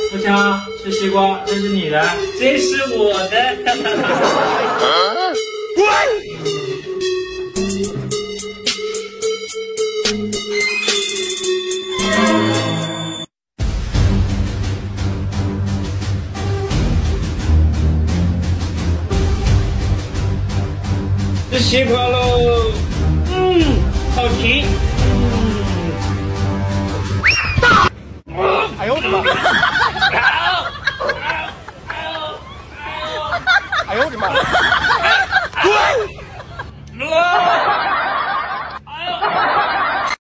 不香，吃西瓜，这是你的，这是我的。吃西瓜喽，好甜。 哎呦我的妈！哎呦我的妈！